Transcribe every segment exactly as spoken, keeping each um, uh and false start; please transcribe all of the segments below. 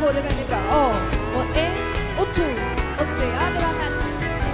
går det väldigt bra. Ja, och en, och två, och tre. Ja, det var härligt.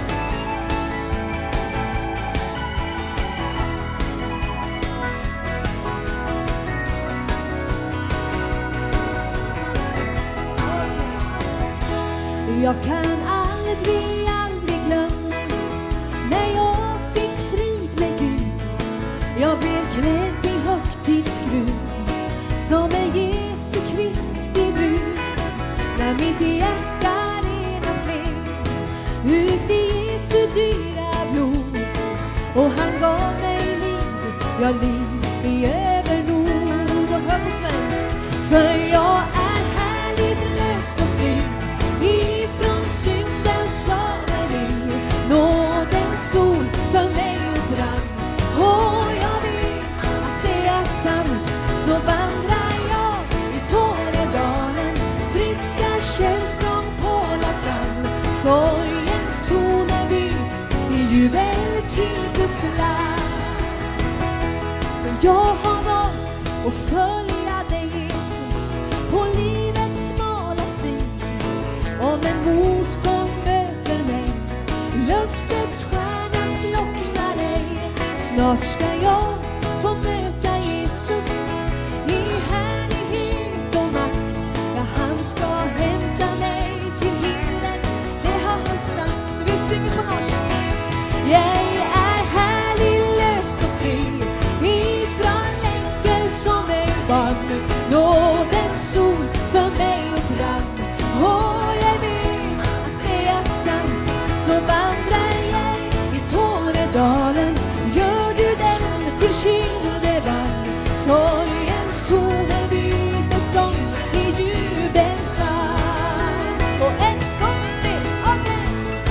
Jag kan aldrig, aldrig glömma när jag fick frid med Gud. Jag blev klädd i högtidsskrud som en Jesu Kristi brud. När mitt hjärta redan blev ut i Jesu dyra blod, och han gav mig liv, jag liv i övernord. Och hör på svensk. För jag är härligt löst och fri ifrån syndens slaveri. Nådens sol för mig brann, och jag vet att det är sant. Så vandrar jag i Tornedalen, friska källsprång pålar fram. Sorgens toner vis i jubel till Guds land. För jag har valt att följa dig, Jesus, på livets smala stig. Om en motgång möter mig, luftets stjärna slocknar ej. Snart ska jag få möta Jesus i härlighet och makt. Ja, han ska hämta mig till himlen, det har han sagt. Vi synger på norsk. Jag är härlig, löst och fri ifrån längder som mig vann. Nådens sol för mig och brann, och jag vet att det är sant. Så vandrar jag i Tornedalen, gör du den till Kildevann. Sorgens toner byter som i jubelsang. Och ett, två, tre, okej.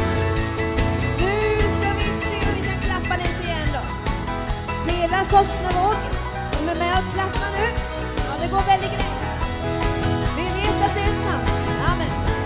Nu ska vi se om vi kan klappa lite igen då. Hela Sosnavåg, de är med och klappa nu. Ja, det går väldigt grejt. Vi vet att det är sant. Amen.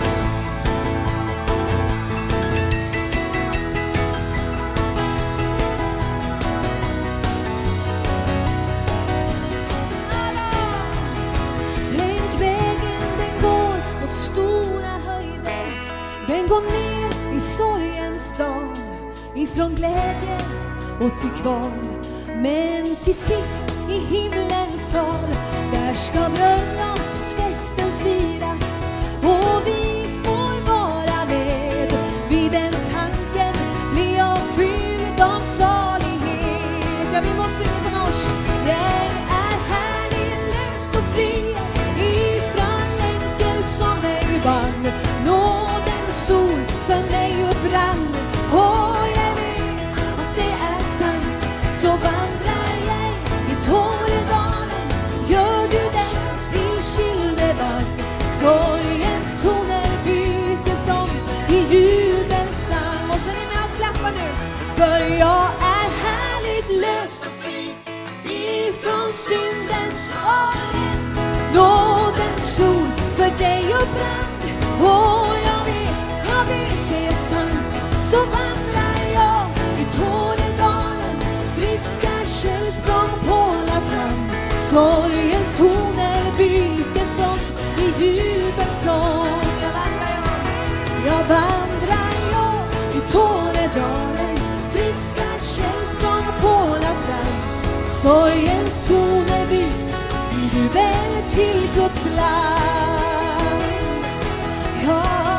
Tänk, vägen den går mot stora höjder. Den går ner i sorgens dal, ifrån glädje och till kval. Men till sist i himlens sal, där ska bröllopsfesten firas, och vi får vara med. Vid den tanken blir jag fylld av salighet. Ja, vi måste synga på norsk. Jag är härlig, löst och fri ifrån längder som mig vann. Nådens sol för mig upprann, och jag vet att det är sant. Så vandrar jag i Tornedalen, gör du den till Kildevann. Sorgens toner byter som i jubelsang. Och så är ni med och klappa nu. För jag är härligt löst och fri ifrån syndens året. Nådens sol för dig och brann, och jag vet, jag vet det är sant. Så vandrar jag i Tornedalen, friska källsprång pålar fram. Sorgens toner byter som i jubelsång. Jag vandrar jag, jag vandrar jag i Tornedalen, friska källsprång pålar fram. Sorgens toner byts i jubel till Guds land. Ja,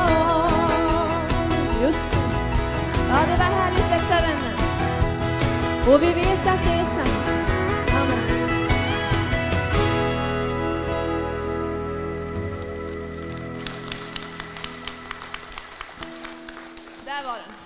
just det. Ja, det var härligt, detta vänner. Och vi vet att det är sant. Amen. Där var den.